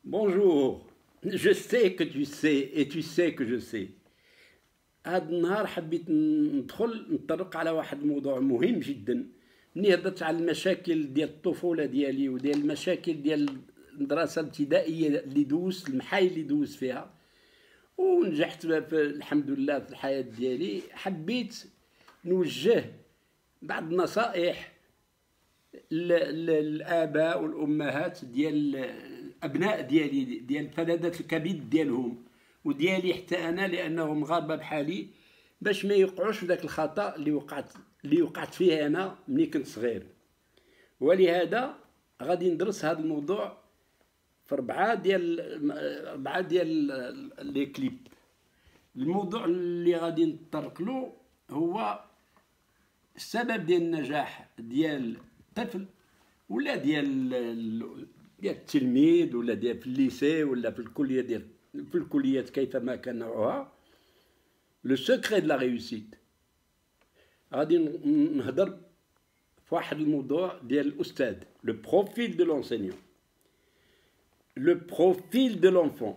Bonjour, je sais que tu sais et tu sais que je sais. هذا النهار حبيت نطرق على واحد الموضوع مهم جدا. مني هضرت على المشاكل ديال الطفولة ديالي وديال المشاكل ديال المدرسة الابتدائية اللي دوزت المحايل اللي دوزت فيها ونجحت الحمد لله في الحياة ديالي. حبيت نوجه بعض النصائح الآباء والأمهات ديال الأبناء ديالي، ديال فلذات الكبد ديالهم وديالي حتى أنا، لأنهم مغاربة بحالي، باش ما يوقعوش في داك الخطأ اللي وقعت فيه أنا ملي كنت صغير. ولهذا غادي ندرس هذا الموضوع في أربعة ديال لي كليب. الموضوع اللي غادي نتطرق له هو السبب ديال النجاح ديال الطفل، ولا ديال التلميذ، ولا ديال في الليسي، ولا في الكليه، في الكليات كيفما كان نوعها. لو سكري دو لا ريوسيت. غادي نهضر في واحد الموضوع ديال الاستاذ، لو بروفيل دو لونسينيون، لو بروفيل دو لونفون.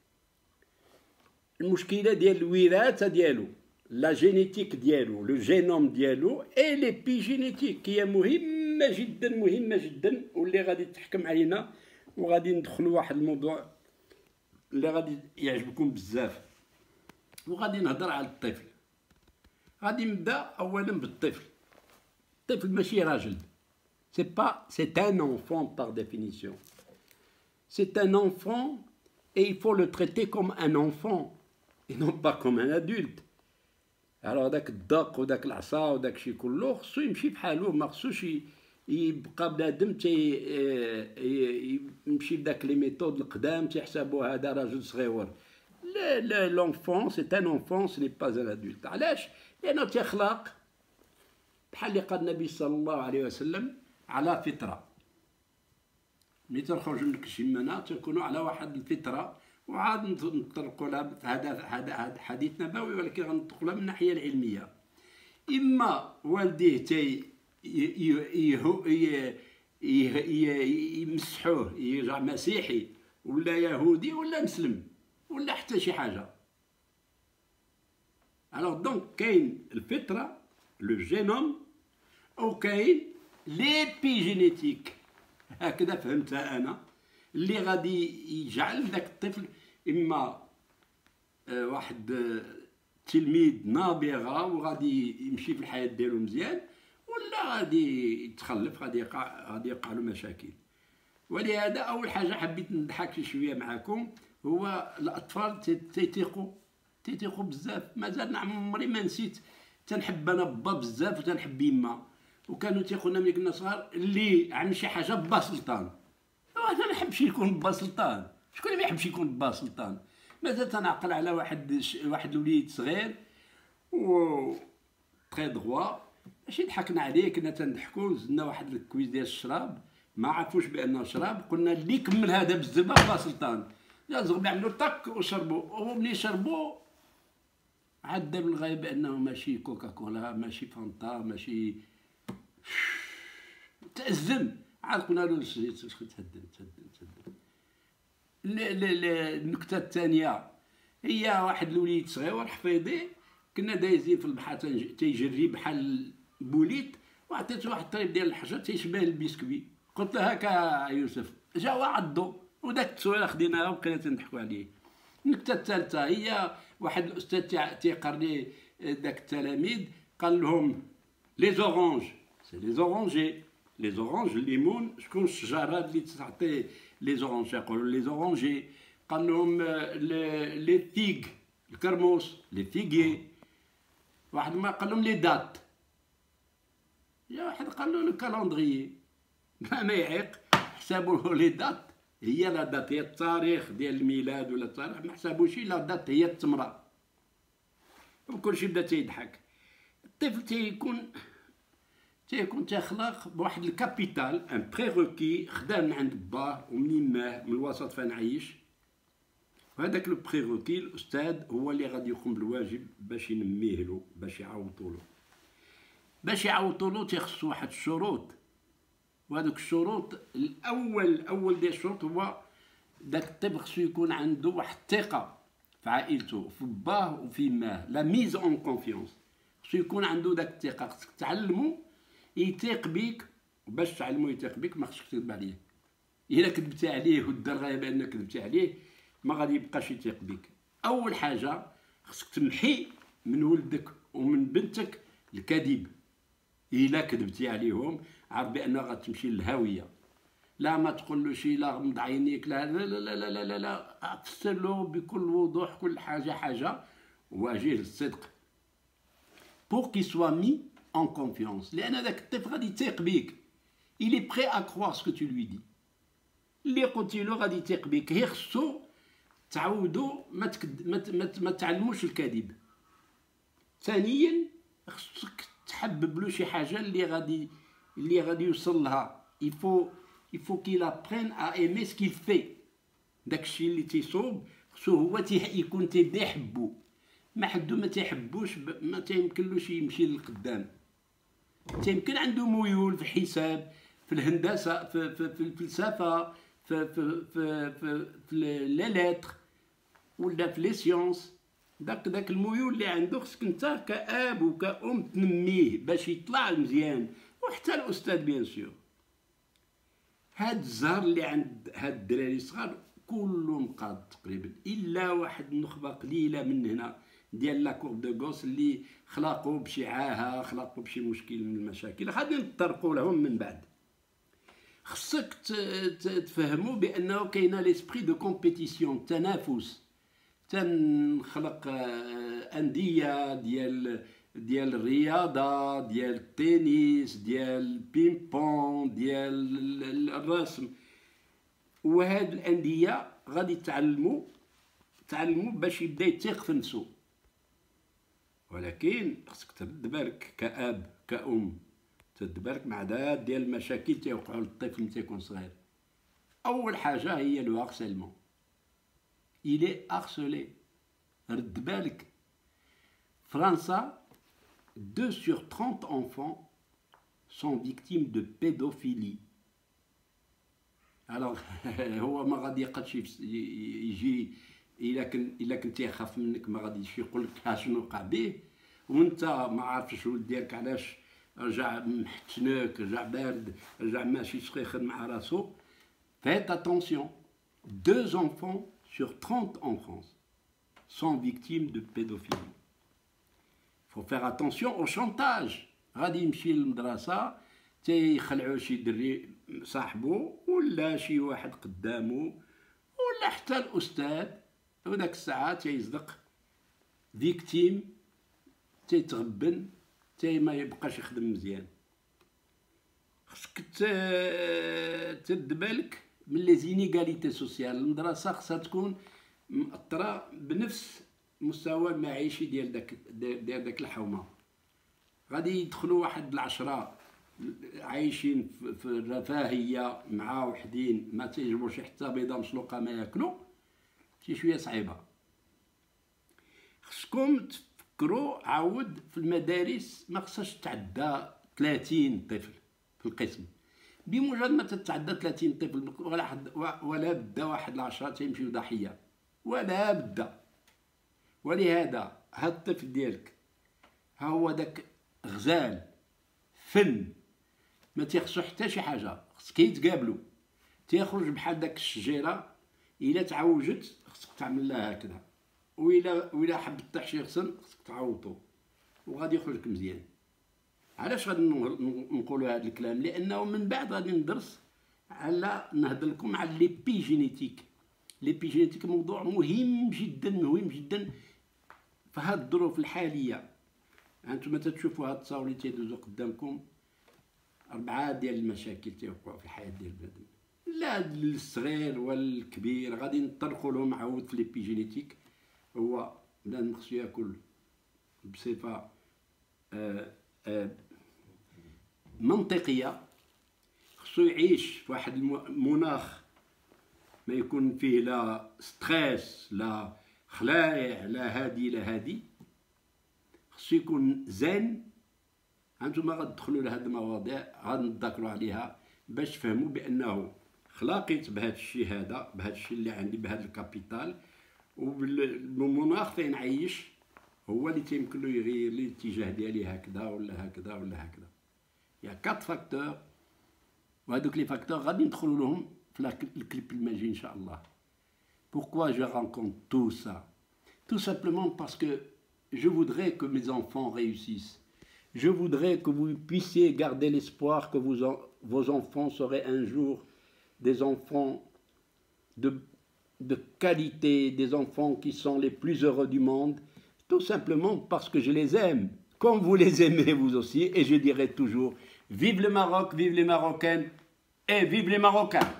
المشكله ديال الوراثه ديالو، لا جينيتيك ديالو، لو جينوم ديالو اي ليبيجينيتيك، هي مهمه جدا مهمه جدا، واللي غادي تحكم علينا. وغادي ندخلوا واحد الموضوع اللي غادي يعجبكم بزاف، وغادي نهضر على الطفل. غادي نبدا اولا بالطفل. الطفل ماشي راجل، c'est un enfant par définition. C'est un enfant et il faut le traiter comme un enfant et non pas comme un adulte. Alors داك الدق وداك العصا وداك الشيء كله خصو يمشي بحالو، ما خصوش يبقى بنادم يمشي بداك لي ميثود القدام تيحسبوا هذا راجل صغيور. لا، l'enfant c'est un enfant, ce n'est pas un adulte. علاش؟ لأنه تيخلق بحال اللي قال النبي صلى الله عليه وسلم على فطرة. ملي تنخرجوا من الكشمانة تنكونوا على واحد الفطرة، وعاد نطرقوا لها. هذا حديث نبوي، ولكن غنطرقوا لها من الناحية العلمية. إما والديه يمسحوه يرجع مسيحي، ولا يهودي، ولا مسلم، ولا حتى شي حاجة. الوغ دونك كاين الفطرة، لو جينوم، أو كاين ليبيجينيتيك، هكذا فهمتها أنا، اللي غادي يجعل داك الطفل إما واحد تلميذ نابغة وغادي يمشي في الحياة ديالو مزيان، ولا غادي يتخلف، غادي يقع له مشاكل. ولهذا أول حاجة حبيت نضحك شوية معكم، هو الأطفال تيتيقوا بزاف. مازال عمري ما نسيت، تنحب أنا با بزاف وتنحب يما، وكانوا تيقولنا ملي كنا صغار اللي عمل شي حاجة با سلطان. أنا ما نحبش يكون با سلطان، شكون اللي ما يحبش يكون با سلطان؟ مازال تنعقل على واحد الوليد صغير و تري دغوا، ماشي ضحكنا عليه، كنا تنضحكوا. زدنا واحد الكويز ديال الشراب، ما عرفوش بانه شراب، قلنا اللي كمل هذا بالزبا با سلطان. جا زغب عملوا طك وشربوا، وملي شربوا عاد دار الغايب بانه ماشي كوكا كولا، ماشي فانتا، ماشي تأزم. عاد قلنا له تهدن. النكتة الثانية هي واحد الوليد صغير حفيظي، كنا دايزين في البحر تيجري بحال بوليت، وعطيته واحد الطريب ديال الحجر تيشبه البسكوي. قلت له هكا يوسف، جا عضو، وداك التصويره خديناها وبقينا تنضحكوا عليه. النكتة الثالثة هي واحد الأستاذ تيقرني داك التلاميذ، قال لهم لي زورانج سي لي زورانجي، لي زورانج الليمون، شكون الشجرة اللي تعطي لي زورانج؟ يقولوا لي زورانجي. قال لهم لي فيغ، الكرموس، لي فيغي. واحد ما قال لهم لي دات، يا واحد قال له الكالندريي. ما يعيق، حسابوا لي دات هي لا دات، هي التاريخ ديال الميلاد ولا التاريخ، ما حسابوش لا دات هي التمره. وكلشي بدا تيضحك. الطفل تيكون تيخلق بواحد الكابيتال، ان بريروكي خدام من عند باه ومن ماه، من الوسط فين عايش. وهذاك لو بريروكي الاستاذ هو اللي غادي يقوم بالواجب باش ينميه له، باش يعوضوا له. تيخصو واحد الشروط، وهذوك الشروط الاول ديال الشروط هو داك الطفل خصو يكون عنده واحد الثقه في عائلته، في باه وفي ماه، لا ميز اون كونفيونس. خصو يكون عنده داك الثقه، خصك تعلمو يثيق بيك. باش تعلمو يثيق بيك ما خصكش تكذب عليه. الا كذبتي عليه ودار غايه بانك كذبتي عليه ما غادي يبقاش يثيق بيك. اول حاجه خصك تمحي من ولدك ومن بنتك الكذب. الا كذبتي عليهم عرف بانها غتمشي للهاويه. لا ما تقولوش لا غمض عينيك، لا لا لا لا لا لا, لا. فسر له بكل وضوح كل حاجه حاجه، واجيه للصدق pour qu'il soit mis en confiance. لان داك الطفل غادي يثيق بيك. il est prêt à croire ce que tu lui dis. اللي قلتي له غادي يثيق بيك. هي خصو تعودوا ما تعلموش الكذب. ثانيا خصك تحبب له شي حاجه اللي غادي يوصل لها. il faut qu'il apprenne à aimer ce qu'il fait. داكشي اللي تيصوب خصو هو يكون تيبدا يحبو. ما حدو ما تيحبوش ما تيمكنلوش يمشي للقدام. تيمكن عنده ميول في الحساب، في الهندسه، في الفلسفه، في لي ليتر، ولا في لي سيونس. داك الميول اللي عنده خصك انت كأب وكأم تنميه باش يطلع مزيان، وحتى الاستاذ بيان سور. هاد الزهر اللي عند هاد الدراري الصغار كلهم قاد تقريبا، الا واحد النخبه قليله من هنا ديال لا كور دو غوس اللي خلقوا بشي عاهه، خلقوا بشي مشكل من المشاكل، غادي نطرقوا لهم من بعد. خصك تفهموا بانه كاينه ليسبري دو كومبيتيسيون، تنافس. تنخلق انديه ديال الرياضه، ديال التنس، ديال البين بون، ديال الرسم. وهاد الانديه غادي تعلموا باش يبدا يثيق في نفسه. ولكن خصك ترد بالك كأب كأم، ترد بالك مع عدد ديال المشاكل تيوقعوا للطفل ملي تيكون صغير. اول حاجه هي لو هارسيلمون. il est harcelé. رد بالك فرنسا 2 sur 30 enfants sont victimes de pédophilie. alors هو ما غادي يقدش يجي الا كنتي يخاف منك ما غاديش يقول لك شنو وقع به، وانت ما عارفش ولد ديالك علاش رجع محتنك، رجع بارد، رجع ماشي سخيخن مع راسو. faites attention. 2 enfants sur 30 en France sont victimes de pédophilie. Il faut faire attention au chantage. غادي يمشي للمدرسة تيخلعو شي دري صاحبو ولا شي واحد قدامو ولا حتى الأستاذ، وداك الساعة تيصدق فيكتيم، تيتغبن، ما يبقاش يخدم مزيان. خصك ترد بالك من لي زينيغاليتي سوسيال. المدرسة خصها تكون مأطرة بنفس المستوى المعيشي ديال داك الحومة. غادي يدخلوا واحد 10 عايشين في الرفاهية مع وحدين ما تيجبوش حتى بيضة مسلوقة ما ياكلوا، شي شوية صعيبة. خصكم تفكروا عاود في المدارس ما خصهاش تعدى 30 طفل في القسم. بمجرد ما تتعدى 30 طفل ولا بدا واحد 10 تيمشيو ضحية، ولا بدا. ولهذا هاد الطفل ديالك ها هو داك غزال فن، ما تيخصو حتى شي حاجه. خصك يتقابلوا، تيخرج بحال داك الشجيره الا تعوجت خصك تعمل لها هكذا، وإلا حب طيح شي غصن خصك تعوضو وغادي يخرج لك مزيان. علاش غادي نقولوا هذا الكلام؟ لانه من بعد غادي ندرس على نهضر لكم على ليبيجينيتيك. ليبيجينيتيك موضوع مهم جدا مهم جدا في هذه الظروف الحاليه. انتم تتشوفوا هاد التصاور اللي تيدوزو قدامكم، 4 ديال المشاكل تيوقعوا في الحياه ديال البنادم، لا الصغير والكبير. غادي نطرقوا لهم عاود في ليبيجينيتيك. هو بنادم خصو ياكل بصفه منطقيه، خصو يعيش في واحد المناخ ما يكون فيه لا ستريس لا خلايع لا هادي لا هادي، خصو يكون زين. هانتوما غتدخلوا لهاد المواضيع غنذكروا عليها باش تفهموا بانه خلاقيت بهذا الشيء هذا، بهذا الشيء اللي عندي، بهذا الكابيتال، وبالمناخ فين نعيش هو اللي تيمكن له يغير لي الاتجاه ديالي هكذا ولا هكذا ولا هكذا. يا 4 فاكتور، وهذوك لي فاكتور غادي ندخلوا لهم في الكليب الماجي ان شاء الله. Pourquoi je rencontre tout ça? Tout simplement parce que je voudrais que mes enfants réussissent. Je voudrais que vous puissiez garder l'espoir que vos enfants seraient un jour des enfants de qualité, des enfants qui sont les plus heureux du monde, tout simplement parce que je les aime, comme vous les aimez vous aussi, et je dirai toujours, vive le Maroc, vive les Marocaines, et vive les Marocains!